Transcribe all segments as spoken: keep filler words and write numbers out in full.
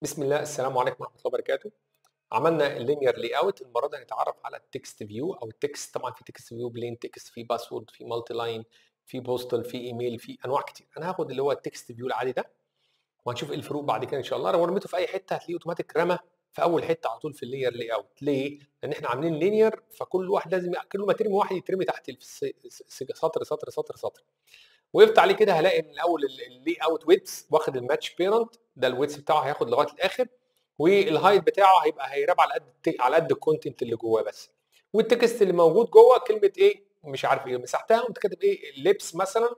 بسم الله، السلام عليكم ورحمة الله وبركاته. عملنا اللينير لاي اوت. المرة دي هنتعرف على التكست فيو او التكست. طبعا في تكست فيو بلين تكست، في باسورد، في مالتي لاين، في بوستال، في ايميل، في انواع كتير. انا هاخد اللي هو التكست فيو العادي ده وهنشوف ايه الفروق بعد كده ان شاء الله. لو رميته في اي حته هتلاقيه اوتوماتيك رمى في اول حته على طول في اللينير لاي اوت. ليه؟ لان احنا عاملين لينير، فكل واحد لازم كل ما ترمي واحد يترمي تحت سطر سطر سطر سطر. وقفت عليه كده هلاقي ان الاول اللي اوت ويتس واخد الماتش بيرنت ده، الويتس بتاعه هياخد لغايه الاخر، والهايت بتاعه هيبقى هيراب على قد على قد الكونتنت اللي جواه بس. والتكست اللي موجود جوه كلمه ايه مش عارف ايه، مسحتها وانت كاتب ايه اللبس مثلا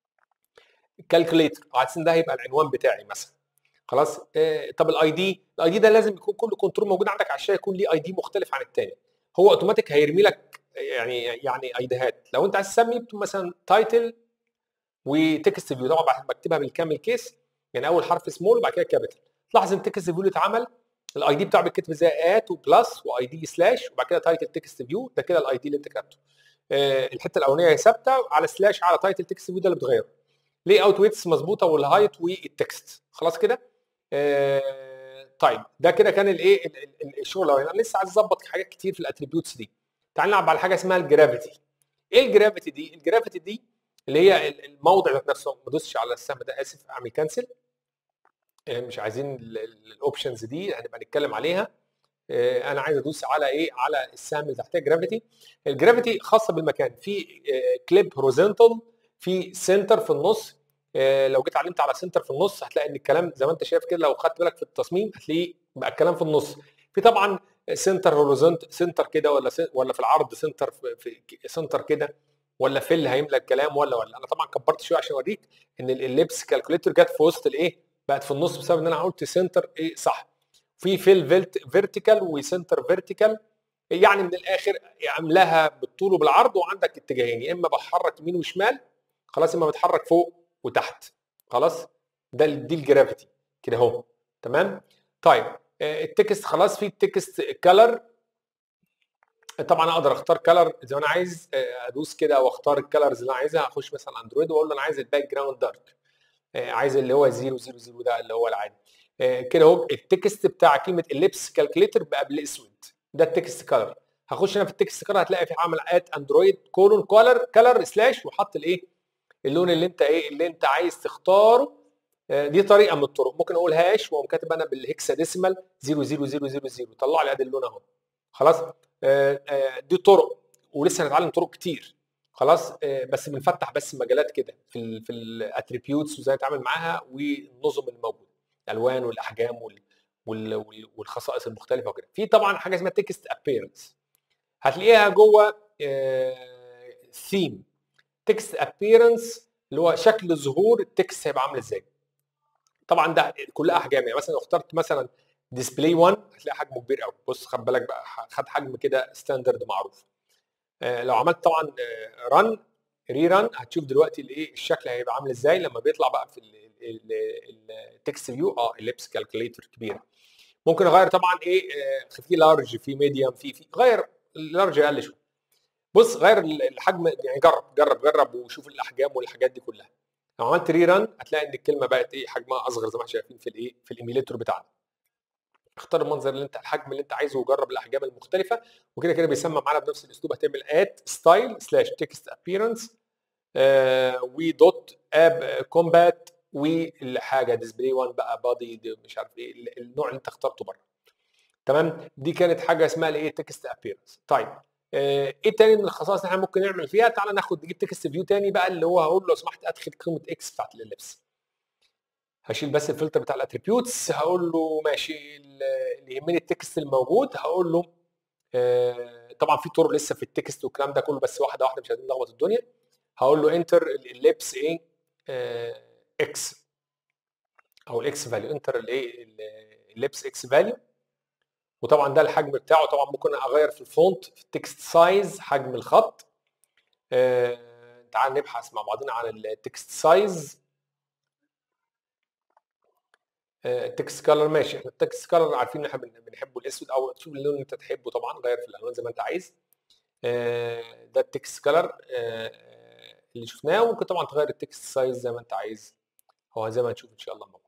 كالكوليتر، على اساس ده هيبقى العنوان بتاعي مثلا. خلاص. آه طب الاي دي الاي دي ده لازم يكون كل كنترول موجود عندك على الشاشه يكون ليه اي دي مختلف عن الثاني. هو اوتوماتيك هيرمي لك يعني يعني ايديهات. لو انت عايز تسمي مثلا تايتل وتكست فيو، طبعا بكتبها بالكامل كيس، يعني اول حرف سمول وبعد كده كابيتال. تلاحظ ان التكست فيو اللي اتعمل الاي دي بتاعه بيتكتب زي ات وبلس واي دي سلاش وبعد كده تايتل تكست فيو، ده كده الاي دي اللي انت كتبته. آه الحته الاولانيه ثابته على سلاش على تايتل تكست فيو، ده اللي بتغيره. لي اوت ويتس مظبوطه والهايت والتكست خلاص كده. آه طيب ده كده كان الايه الشغل الاولاني. انا لسه عايز اظبط حاجات كتير في الاتريبيوتس دي. تعال نلعب على حاجه اسمها الجرافيتي. ايه الجرافيتي دي؟ الجرافيتي دي اللي هي الموضع ذات نفسه. ما ادوسش على السهم ده، اسف، اعمل كانسل. مش عايزين الاوبشنز دي، هنبقى نتكلم عليها. انا عايز ادوس على ايه؟ على السهم اللي تحتها جرافيتي. الجرافيتي خاصه بالمكان، في كليب هوريزونتال، في سنتر في النص. لو جيت علمت على سنتر في النص هتلاقي ان الكلام زي ما انت شايف كده، لو خدت بالك في التصميم هتلاقيه بقى الكلام في النص. في طبعا سنتر هوريزونت، سنتر كده، ولا ولا في العرض سنتر، في سنتر كده، ولا في اللي هيملى الكلام، ولا ولا انا طبعا كبرت شويه عشان اوريك ان اللبس كالكوليتر جت في وسط الايه، بقت في النص بسبب ان انا قلت سنتر ايه صح. في فيل فيرتيكال وسنتر فيرتيكال، يعني من الاخر عاملاها بالطول وبالعرض، وعندك اتجاهين، يا اما بتحرك يمين وشمال خلاص، اما بتحرك فوق وتحت خلاص. ده دي الجرافيتي كده اهو. تمام. طيب التكست خلاص، في التكست كلر. طبعا اقدر اختار كلر زي ما انا عايز، ادوس كده واختار الكلرز اللي انا عايزها. اخش مثلا اندرويد واقول له انا عايز الباك جراوند دارك، عايز اللي هو صفر صفر صفر ده اللي هو العادي كده اهو. التكست بتاع كلمه اللبس كالكوليتر بقى بالاسود، ده التكست كلر. هخش هنا في التكست كلر هتلاقي في عامل ات اندرويد كولون كولر كلر سلاش، وحط الايه اللون اللي انت ايه اللي انت عايز تختاره. دي طريقه من الطرق. ممكن اقول هاش واقوم كاتب انا بالهكسا ديسيمال صفر صفر صفر صفر صفر، طلع لي ادي اللون اهو خلاص. دي طرق، ولسه هنتعلم طرق كتير خلاص. بس بنفتح بس مجالات كده في ال في الاتريبيوتس وازاي نتعامل معاها، والنظم الموجوده، الالوان والاحجام وال والخصائص المختلفه وكده. في طبعا حاجه اسمها تكست ابييرنس، هتلاقيها جوه ثيم. تكست ابييرنس اللي هو شكل ظهور التكست هيبقى عامل ازاي. طبعا ده كلها احجام، يعني مثلا لو اخترت مثلا ديسبلاي واحد هتلاقي حجمه كبير قوي. بص خد بالك بقى، خد حجم كده ستاندرد معروف. آه لو عملت طبعا رن ري رن هتشوف دلوقتي الايه الشكل هيبقى عامل ازاي لما بيطلع بقى في التكست فيو. اه اللبس كالكوليتر كبيره. ممكن اغير طبعا ايه، آه في لارج، في ميديوم، في في غير اللارج اقل شويه. بص غير الحجم، يعني جرب جرب جرب وشوف الاحجام والحاجات دي كلها. لو عملت ري ران هتلاقي ان الكلمه بقت ايه حجمها اصغر زي ما احنا شايفين في الايه في الايميليتور بتاعنا. اختار المنظر اللي انت الحجم اللي انت عايزه وجرب الاحجام المختلفه، وكده كده بيسمى معانا بنفس الاسلوب. هتعمل ات ستايل سلاش تكست ابييرنس ودوت اب كومبات والحاجه ديسبلاي واحد بقى بادي مش عارف ايه النوع اللي انت اخترته بره. تمام. دي كانت حاجه اسمها الايه تكست ابييرنس. طيب ايه تاني من الخصائص اللي احنا ممكن نعمل فيها؟ تعالى ناخد نجيب تكست فيو تاني بقى، اللي هو هقول له لو سمحت ادخل قيمه اكس بتاعت اللبس. هشيل بس الفلتر بتاع الاتريبيوتس، هقول له ماشي اللي يهمني التكست الموجود. هقول له آه طبعا في طرق لسه في التكست والكلام ده كله، بس واحده واحده مش عايزين نلخبط الدنيا. هقول له انتر اللبس ايه آه اكس، او الاكس فاليو. انتر الايه اللبس اكس فاليو، وطبعا ده الحجم بتاعه. طبعا ممكن اغير في الفونت، في التكست سايز، حجم الخط. آه تعال نبحث مع بعضنا عن التكست سايز. التكست كلر ماشي، احنا التكست كلر عارفين ان احنا بنحبه الاسود، او تشوف اللون اللي انت تحبه طبعا، غير في الالوان زي ما انت عايز. آه ده التكست كلر آه اللي شفناه. وممكن طبعا تغير التكست سايز زي ما انت عايز، هو زي ما هنشوف ان شاء الله.